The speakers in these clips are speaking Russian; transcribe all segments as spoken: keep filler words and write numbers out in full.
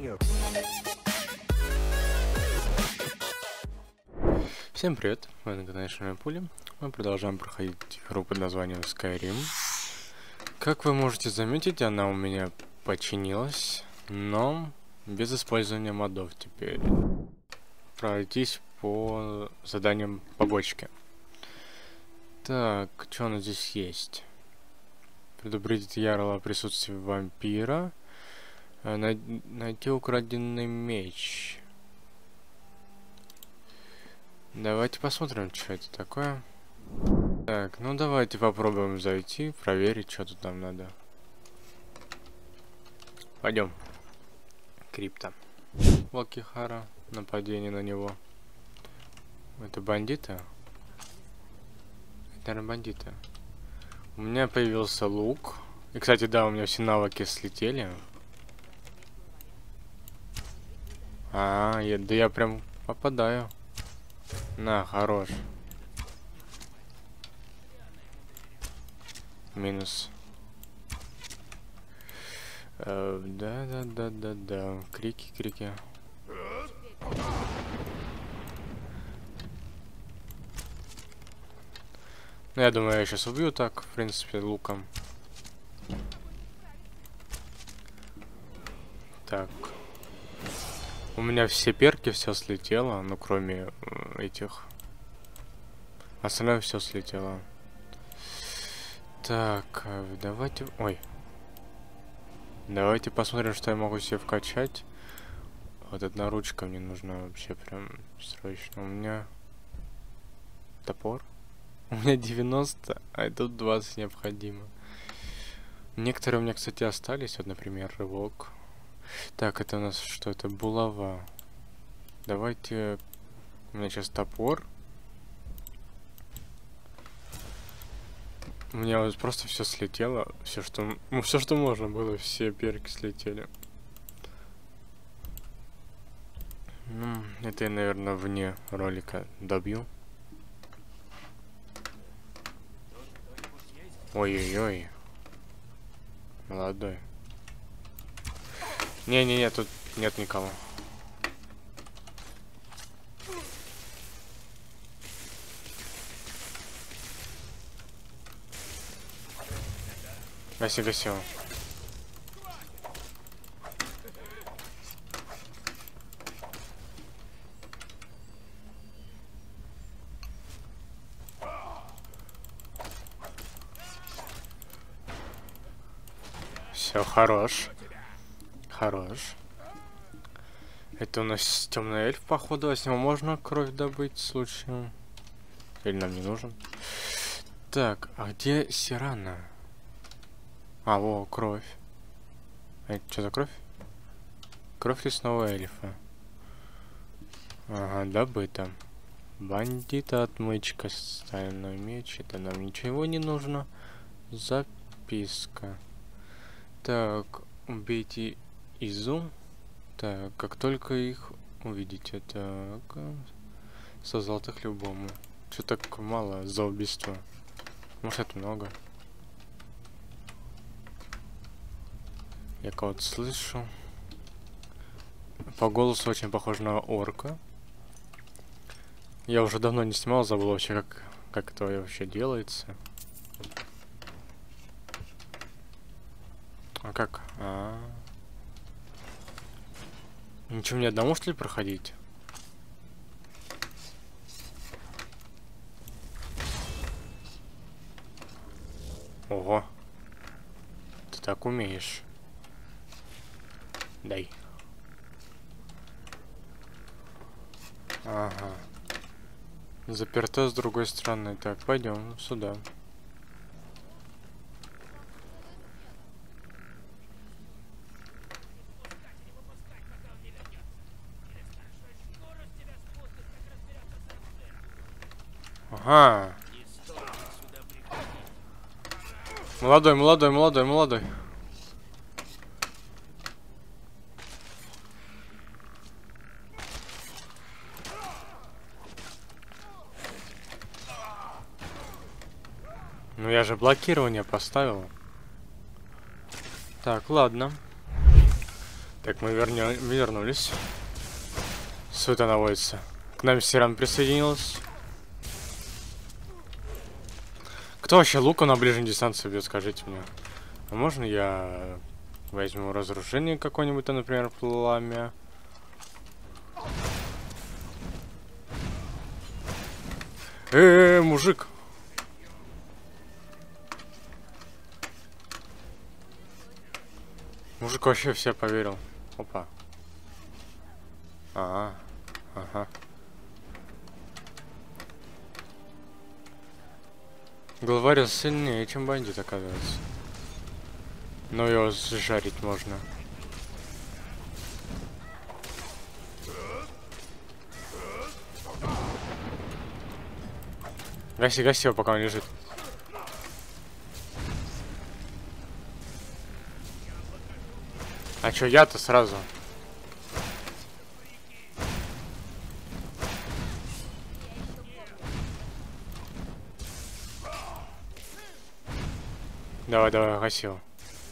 Всем привет, мы на канале Шальная Пуля. Мы продолжаем проходить игру под названием Skyrim. Как вы можете заметить, она у меня починилась, но без использования модов теперь. Пройтись по заданиям побочки. Так, что у нас здесь есть? Предупредить Ярла о присутствии вампира. Най найти украденный меч. Давайте посмотрим, что это такое. Так, ну давайте попробуем зайти, проверить, что тут нам надо. Пойдем. Крипта. Валкихара. Нападение на него. Это бандиты? Это, наверное, бандиты. У меня появился лук. И, кстати, да, у меня все навыки слетели. А, я, да я прям попадаю. На, хорош. Минус. Э, да, да, да, да, да. Крики, крики. Ну, я думаю, я сейчас убью так, в принципе, луком. Так. У меня все перки, все слетело, ну кроме э, этих. Остальное все слетело. Так, давайте... Ой. Давайте посмотрим, что я могу себе вкачать. Вот одна ручка мне нужна вообще прям срочно. У меня... Топор. У меня девяносто, а тут двадцать необходимо. Некоторые у меня, кстати, остались. Вот, например, рывок. Так, это у нас что? Это булава. Давайте... У меня сейчас топор. У меня вот просто все слетело. Все, что... Ну, все, что можно было. Все перки слетели. Ну, это я, наверное, вне ролика добью. Ой-ой-ой. Молодой. Не-не-не, тут нет никого. Гаси, гаси. Все, хорош. Хорош. Это у нас темный эльф, походу, а с него можно кровь добыть случаем. Или нам не нужен? Так, а где Сирана? А, во, кровь. А это что за кровь? Кровь лесного эльфа. Ага, добыто. Бандита, отмычка, стальной меч. Это нам ничего не нужно. Записка. Так, убейте Изу. Так, как только их увидите. Так, со золотых любому. Что так мало за убийство? Может, это много? Я кого-то слышу. По голосу очень похож на орка. Я уже давно не снимал, забыл вообще, как, как это вообще делается. А как? А -а -а. Ничего, мне одному, что ли, проходить? Ого. Ты так умеешь. Дай. Ага. Заперто с другой стороны. Так, пойдем сюда. Ага. Молодой, молодой, молодой, молодой. Ну я же блокирование поставил. Так, ладно. Так, мы вернё... вернулись. Суета наводится. К нам Сиран присоединилась. Кто вообще лука на ближней дистанции бьет, скажите мне. А можно я возьму разрушение какое-нибудь, например, пламя? Э-э-э, мужик! Мужик вообще все поверил. Опа. Ага. Ага. Главарь сильнее, чем бандит, оказывается. Но его сжарить можно. Гаси, гаси его, пока он лежит. А чё, я-то сразу? Давай, давай, гаси его.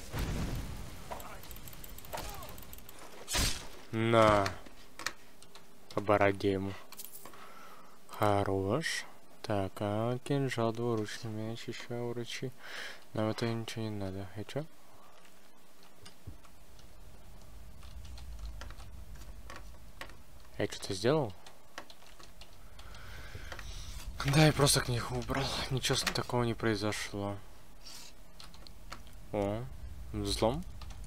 На. По бороде ему. Хорош. Так, а кинжал, двуручный меч, еще уручи. Нам это ничего не надо. И чё? Я что-то сделал? Да, я просто книгу убрал. Ничего такого не произошло. О, взлом.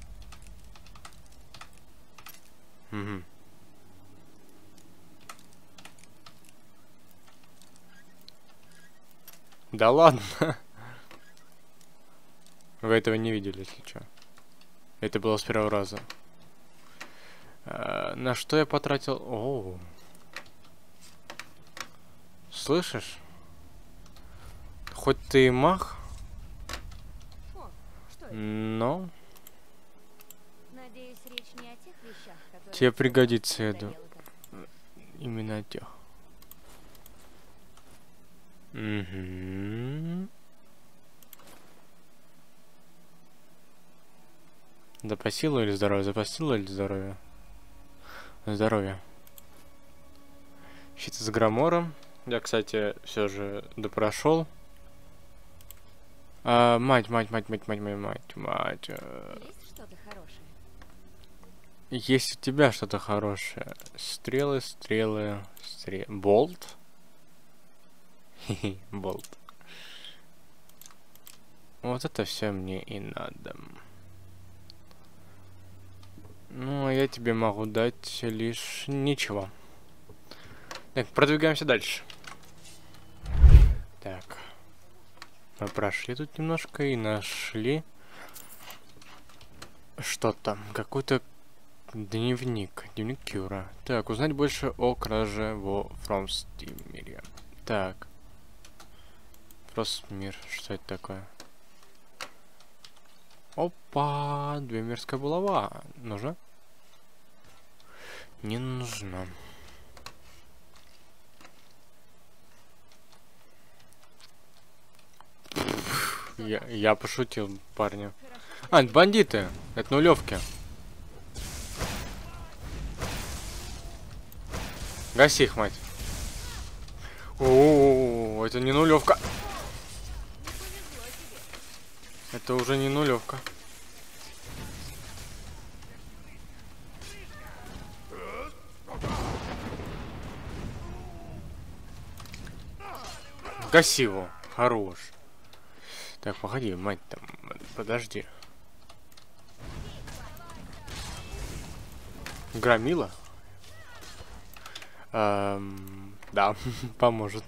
Угу. Да ладно. Вы этого не видели, если что. Это было с первого раза. А, на что я потратил? О, слышишь? Хоть ты и маг, О, что это? но Надеюсь, речь не о тех вещах, которые тебе пригодится ты это. доделка. Именно тех. Угу. Запасило или здоровье? Запасило или здоровье? Здоровье. Щит с громором. Я, кстати, все же допрошел. А, мать, мать, мать, мать, мать, мать, мать, мать. э, Есть что-то хорошее? Есть у тебя что-то хорошее. Стрелы, стрелы, стрелы. Болт? Хе-хе, болт. Вот это все мне и надо. Ну, а я тебе могу дать лишь ничего. Так, продвигаемся дальше. Так. Мы прошли тут немножко и нашли что там. Какой-то дневник. Дневник Кюра. Так, узнать больше о краже во Фромстимире. Так. Фростмир. Что это такое? Опа! Двемерская булава. Нужна? Не нужна. Я, я пошутил, парни. А, это бандиты. Это нулевки. Гаси их, мать. О, это не нулевка. Это уже не нулевка. Гаси его. Хорош. Так, погоди, мать там. Подожди. Громила? Эм, да, поможет.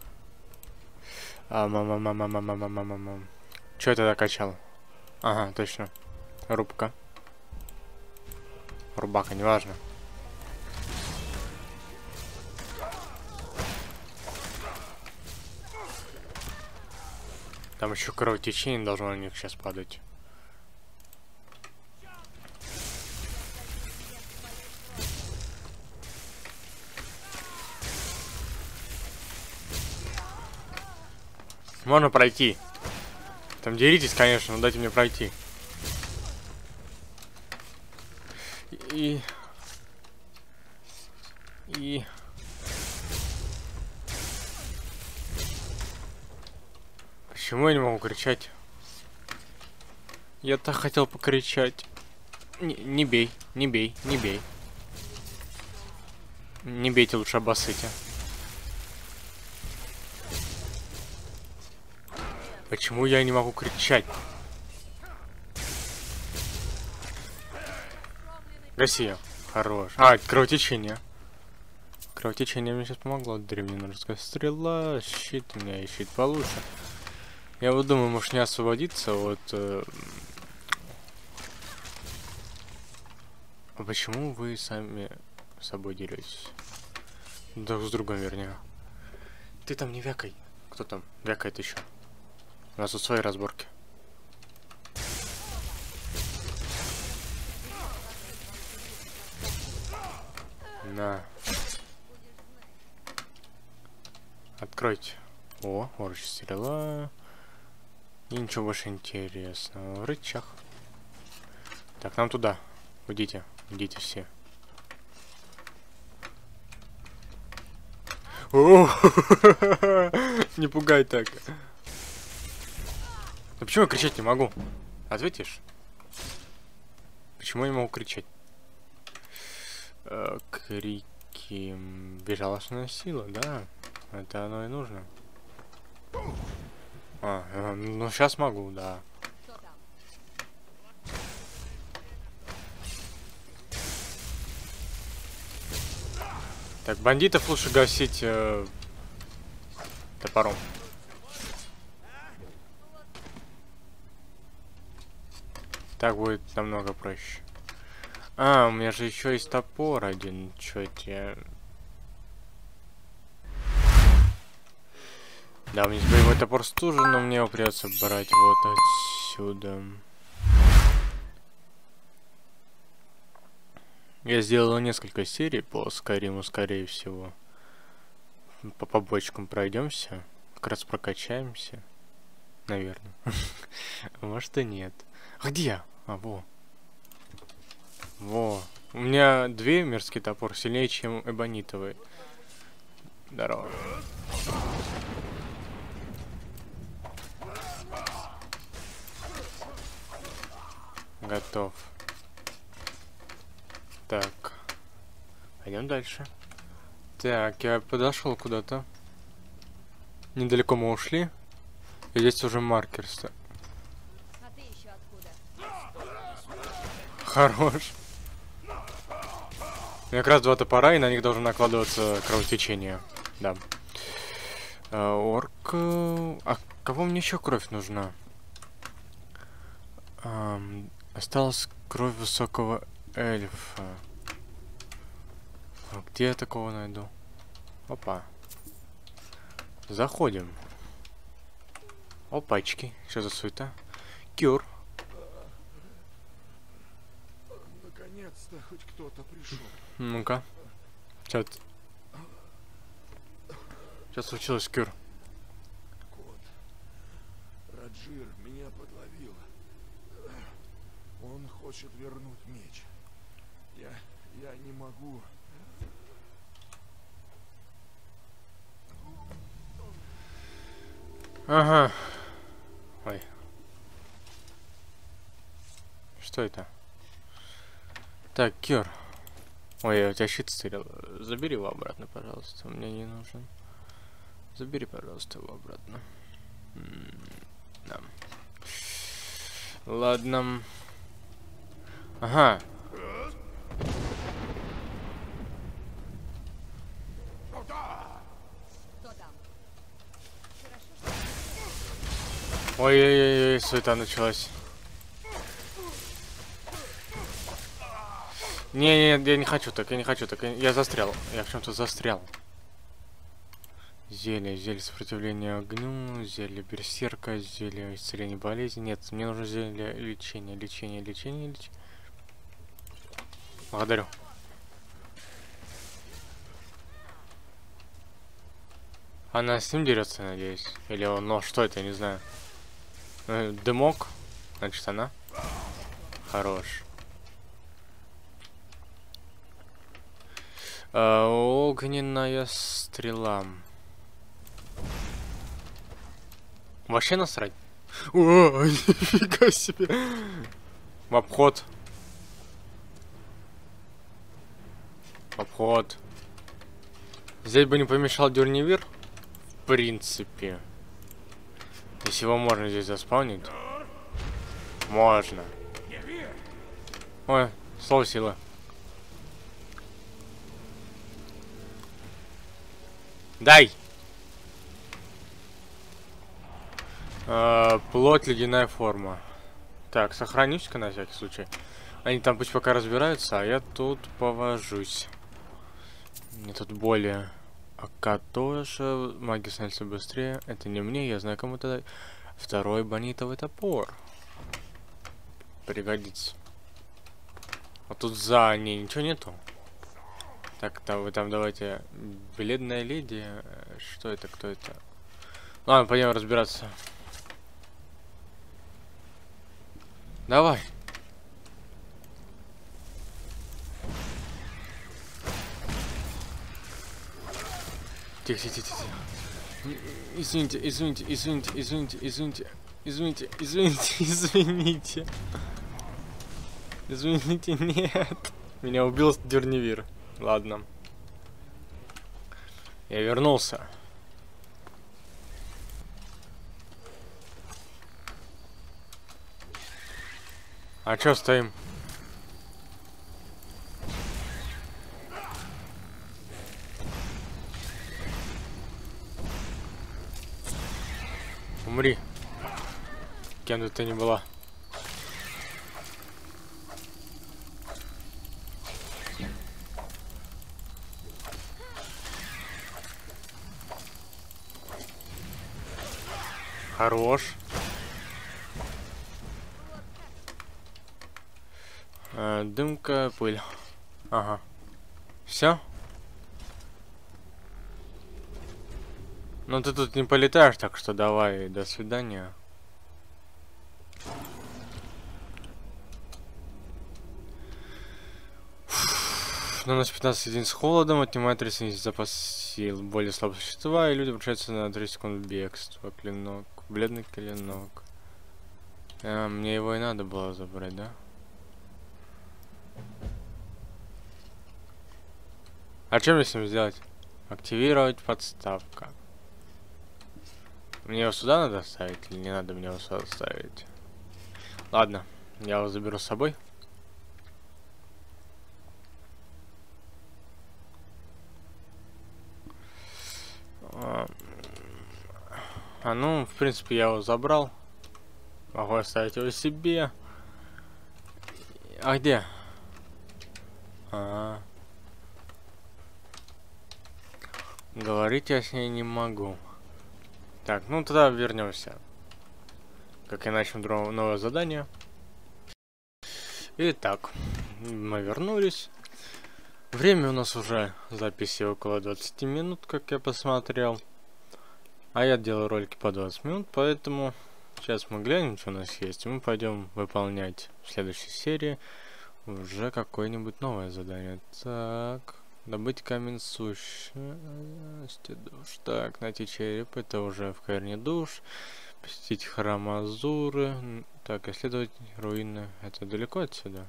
А, мама, мама, мама, мама, мама, мама. Че это докачал? Ага, точно. Рубка. Рубака, неважно. Там еще кровотечение должно на них сейчас падать. Можно пройти. Там деритесь, конечно, но дайте мне пройти. И... И... Почему я не могу кричать? Я так хотел покричать. Не, не бей, не бей, не бей. Не бейте, лучше обоссыте. Почему я не могу кричать? Россия. Хорош. А, кровотечение. Кровотечение мне сейчас помогло. Древненорская стрела. Щит. У меня есть щит получше. Я вот думаю, может не освободиться от... Э... А почему вы сами с собой деретесь? Друг с другом, вернее. Ты там не вякай. Кто там вякает еще? У нас тут свои разборки. На. Откройте. О, орочь стрела. И ничего больше интересного. Рычаг. Так, нам туда. Идите. Идите все. О, не пугай так. Ну почему я кричать не могу? Ответишь? Почему я не могу кричать? Э, крики... Безжалостная сила, да. Это оно и нужно. А, э, ну сейчас могу, да. Так, бандитов лучше гасить э, топором. Так будет намного проще. А, у меня же еще есть топор один. Чё тебе? Да, у меня есть боевой топор стужи, но мне его придется брать вот отсюда. Я сделал несколько серий по Скайриму, скорее всего. По побочкам пройдемся. Как раз прокачаемся. Наверное. Может и нет. Где? А, во. Во. У меня две мерзкий топор сильнее, чем эбонитовый. Здорово. Готов. Так. Пойдем дальше. Так, я подошел куда-то. Недалеко мы ушли. И здесь уже маркер стоит. А ты еще откуда? Хорош. Как раз два топора, и на них должно накладываться кровотечение. Да. А, орк. А кого мне еще кровь нужна? А, осталась кровь высокого эльфа. А где я такого найду? Опа. Заходим. Опачки. Что за суета? Кюр. Наконец-то хоть кто-то пришел. Ну-ка. Что Что случилось, Кюр? Кот. Раджир меня подловил. Он хочет вернуть меч. Я... я не могу. Ага. Ой. Что это? Так, Кюр. Ой, у тебя щит стрел. Забери его обратно, пожалуйста. Мне не нужен. Забери, пожалуйста, его обратно. Да. Ладно. Ага. Кто там? Ой-ой-ой, суета началась. Не, не, я не хочу так, я не хочу так. Я застрял. Я в чем-то застрял. Зелье, зелье сопротивления огню, зелье берсерка, зелье исцеления болезни. Нет, мне нужно зелье лечения, лечения, лечения, лечения. Благодарю. Она с ним дерется, надеюсь. Или он, ну что это, я не знаю. Дымок. Значит, она. Хорош. А, огненная стрела. Вообще насрать. О, нифига себе. В обход. В обход. Здесь бы не помешал дюрнивир. В принципе. Если его можно здесь заспаунить. Можно. Ой, слово сила. Дай! А, плоть, ледяная форма. Так, сохранюсь-ка на всякий случай. Они там пусть пока разбираются, а я тут повожусь. Мне тут более... Ака тоже. Маги становятся быстрее. Это не мне, я знаю, кому то. Второй бонитовый топор. Пригодится. А тут за ней ничего нету. Так, там вы там давайте. Бледная леди. Что это? Кто это? Ладно, пойдем разбираться. Давай. Тихо, тихо, тихо, тихо. Извините, извините, извините, извините, извините, извините, извините, извините. Извините, нет. Меня убил дюрнивир. Ладно. Я вернулся. А чё стоим? Умри. Кем бы ты ни была. Хорош. А, дымка, пыль. Ага. Все? Ну ты тут не полетаешь, так что давай, до свидания. Наносит пятнадцать единиц холодом, отнимает тридцать единиц запас сил. Более слабые существа, и люди обращаются на три секунды бегства. Клинок. Бледный клинок. А, мне его и надо было забрать, да? А что мне с ним сделать? Активировать подставка. Мне его сюда надо ставить или не надо мне его сюда ставить? Ладно, я его заберу с собой. А, ну, в принципе, я его забрал. Могу оставить его себе. А где? А, -а, -а. Говорить я с ней не могу. Так, ну тогда вернемся. Как и начнем новое задание. Итак, мы вернулись. Время у нас уже записи около двадцати минут, как я посмотрел. А я делаю ролики по двадцать минут, поэтому сейчас мы глянем, что у нас есть. И мы пойдем выполнять в следующей серии уже какое-нибудь новое задание. Так, добыть камень сущности душ. Так, найти череп, это уже в Каверне душ. Посетить храм Азуры. Так, исследовать руины. Это далеко отсюда?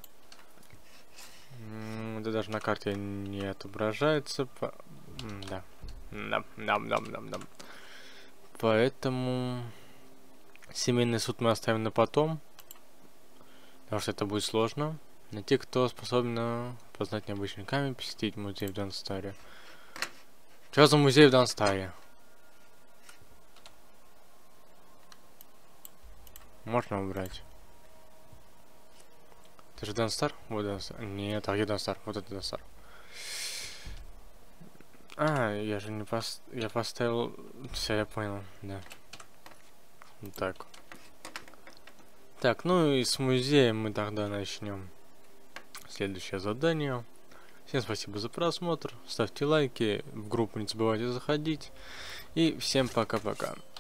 Это даже на карте не отображается. По... Да. Да, да, да, да, да. Поэтому семейный суд мы оставим на потом. Потому что это будет сложно. Найти, кто способен познать необычный камень, посетить музей в Данстаре. Что за музей в Данстаре? Можно убрать. Это же Данстар? Вот Данстар. Нет, а где Данстар? Вот это Данстар. А, я же не пост... Я поставил... Все, я понял, да. Вот так. Так, ну и с музеем мы тогда начнем. Следующее задание. Всем спасибо за просмотр. Ставьте лайки. В группу не забывайте заходить. И всем пока-пока.